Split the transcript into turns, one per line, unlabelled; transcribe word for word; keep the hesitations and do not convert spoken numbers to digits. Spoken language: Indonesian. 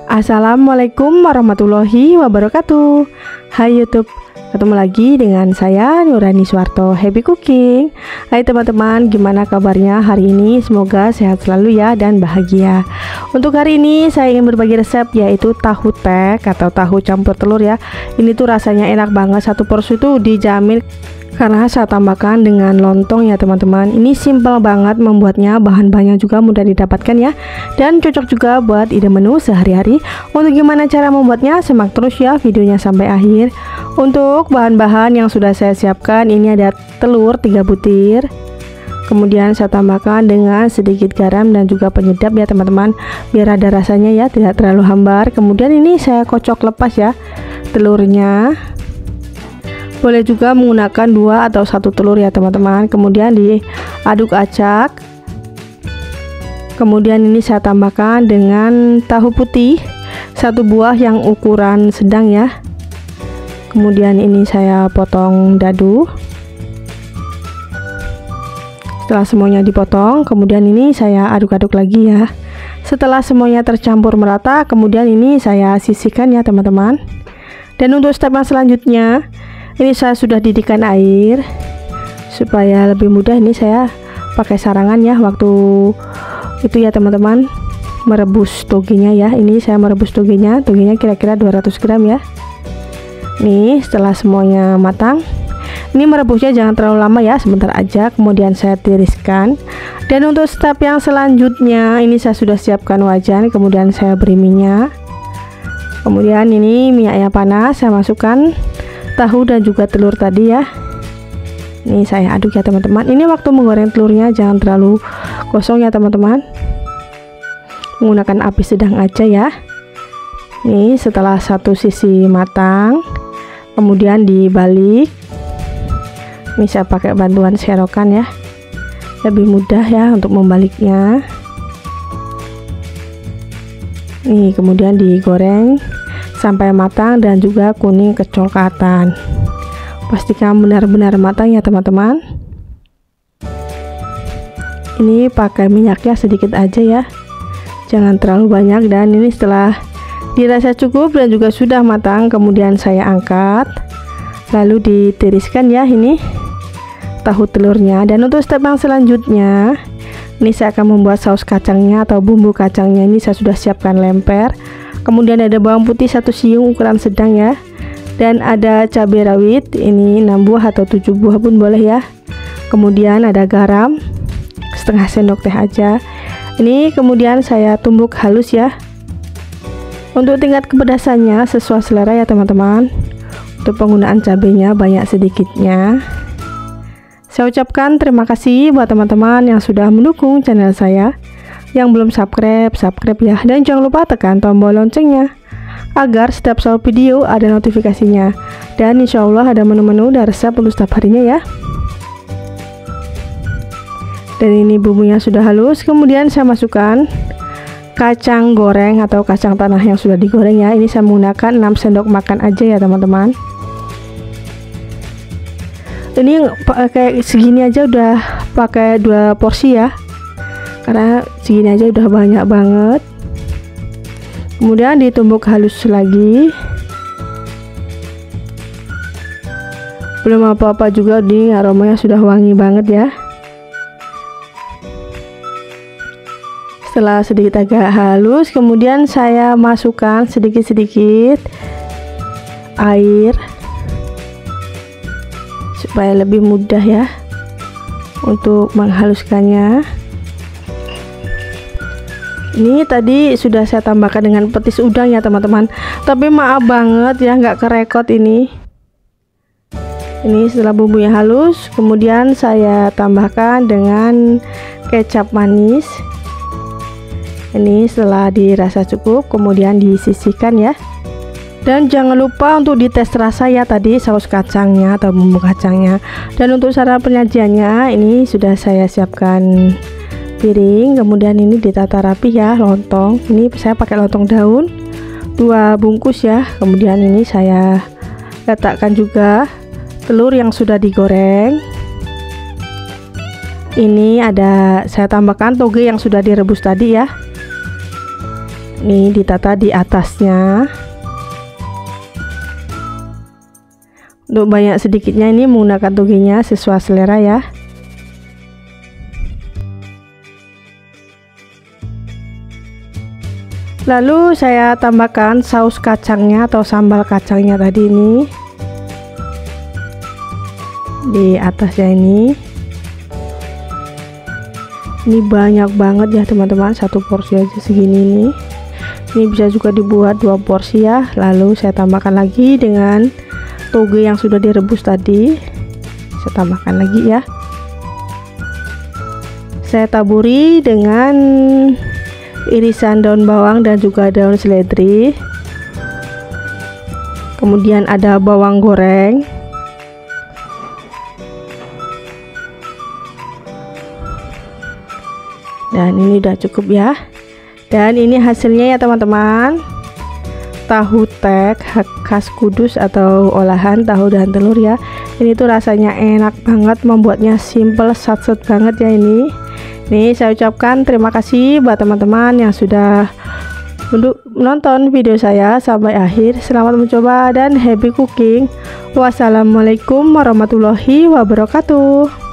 Assalamualaikum warahmatullahi wabarakatuh. Hai YouTube, ketemu lagi dengan saya Nurani Suwarto Happy Cooking. Hai teman-teman, gimana kabarnya hari ini? Semoga sehat selalu ya dan bahagia. Untuk hari ini saya ingin berbagi resep, yaitu tahu tek atau tahu campur telur ya. Ini tuh rasanya enak banget, satu porsi tuh dijamin karena saya tambahkan dengan lontong ya teman-teman. Ini simple banget membuatnya, bahan-bahannya juga mudah didapatkan ya, dan cocok juga buat ide menu sehari-hari. Untuk gimana cara membuatnya, simak terus ya videonya sampai akhir. Untuk bahan-bahan yang sudah saya siapkan, ini ada telur tiga butir, kemudian saya tambahkan dengan sedikit garam dan juga penyedap ya teman-teman, biar ada rasanya ya, tidak terlalu hambar. Kemudian ini saya kocok lepas ya telurnya. Boleh juga menggunakan dua atau satu telur ya teman-teman. Kemudian diaduk acak. Kemudian ini saya tambahkan dengan tahu putih satu buah yang ukuran sedang ya. Kemudian ini saya potong dadu. Setelah semuanya dipotong, kemudian ini saya aduk-aduk lagi ya. Setelah semuanya tercampur merata, kemudian ini saya sisihkan ya teman-teman. Dan untuk step yang selanjutnya, ini saya sudah didihkan air supaya lebih mudah. Ini saya pakai sarangan ya waktu itu ya teman-teman, merebus toginya ya. Ini saya merebus toginya, toginya kira-kira dua ratus gram ya. Nih setelah semuanya matang, ini merebusnya jangan terlalu lama ya, sebentar aja. Kemudian saya tiriskan. Dan untuk step yang selanjutnya, ini saya sudah siapkan wajan, kemudian saya beri minyak. Kemudian ini minyaknya panas, saya masukkan tahu dan juga telur tadi ya. Ini saya aduk ya teman-teman. Ini waktu menggoreng telurnya jangan terlalu gosong ya teman-teman, menggunakan api sedang aja ya. Ini setelah satu sisi matang, kemudian dibalik. Ini saya pakai bantuan serokan ya, lebih mudah ya untuk membaliknya. Nih kemudian digoreng sampai matang dan juga kuning kecoklatan. Pastikan benar-benar matang ya teman-teman. Ini pakai minyaknya sedikit aja ya, jangan terlalu banyak. Dan ini setelah dirasa cukup dan juga sudah matang, kemudian saya angkat, lalu ditiriskan ya ini tahu telurnya. Dan untuk step yang selanjutnya, ini saya akan membuat saus kacangnya atau bumbu kacangnya. Ini saya sudah siapkan lemper. Kemudian ada bawang putih satu siung ukuran sedang ya, dan ada cabai rawit ini enam buah atau tujuh buah pun boleh ya. Kemudian ada garam setengah sendok teh aja. Ini kemudian saya tumbuk halus ya. Untuk tingkat kepedasannya sesuai selera ya teman-teman. Untuk penggunaan cabainya banyak sedikitnya. Saya ucapkan terima kasih buat teman-teman yang sudah mendukung channel saya. Yang belum subscribe, subscribe ya, dan jangan lupa tekan tombol loncengnya agar setiap soal video ada notifikasinya. Dan insya Allah ada menu-menu dan resep untuk setiap harinya ya. Dan ini bumbunya sudah halus. Kemudian saya masukkan kacang goreng atau kacang tanah yang sudah digoreng ya. Ini saya menggunakan enam sendok makan aja ya teman-teman. Ini pakai segini aja udah pakai dua porsi ya, karena segini aja udah banyak banget. Kemudian ditumbuk halus lagi. Belum apa-apa juga, di aromanya sudah wangi banget ya. Setelah sedikit agak halus, kemudian saya masukkan sedikit-sedikit air supaya lebih mudah ya untuk menghaluskannya. Ini tadi sudah saya tambahkan dengan petis udang ya teman-teman, tapi maaf banget ya nggak kerekot ini. Ini setelah bumbunya halus, kemudian saya tambahkan dengan kecap manis. Ini setelah dirasa cukup, kemudian disisihkan ya. Dan jangan lupa untuk dites rasa ya tadi saus kacangnya atau bumbu kacangnya. Dan untuk cara penyajiannya, ini sudah saya siapkan piring, kemudian ini ditata rapi ya lontong. Ini saya pakai lontong daun dua bungkus ya. Kemudian ini saya letakkan juga telur yang sudah digoreng. Ini ada saya tambahkan toge yang sudah direbus tadi ya. Nih ditata di atasnya. Untuk banyak sedikitnya ini menggunakan togenya sesuai selera ya. Lalu saya tambahkan saus kacangnya atau sambal kacangnya tadi ini di atasnya ini. Ini banyak banget ya teman-teman, satu porsi aja segini nih. Ini bisa juga dibuat dua porsi ya. Lalu saya tambahkan lagi dengan toge yang sudah direbus tadi. Saya tambahkan lagi ya. Saya taburi dengan irisan daun bawang dan juga daun seledri. Kemudian ada bawang goreng. Dan ini udah cukup ya. Dan ini hasilnya ya teman-teman. Tahu tek khas Kudus atau olahan tahu dan telur ya. Ini tuh rasanya enak banget, membuatnya simple, sat-set banget ya ini. Nih saya ucapkan terima kasih buat teman-teman yang sudah menonton video saya sampai akhir. Selamat mencoba dan happy cooking. Wassalamualaikum warahmatullahi wabarakatuh.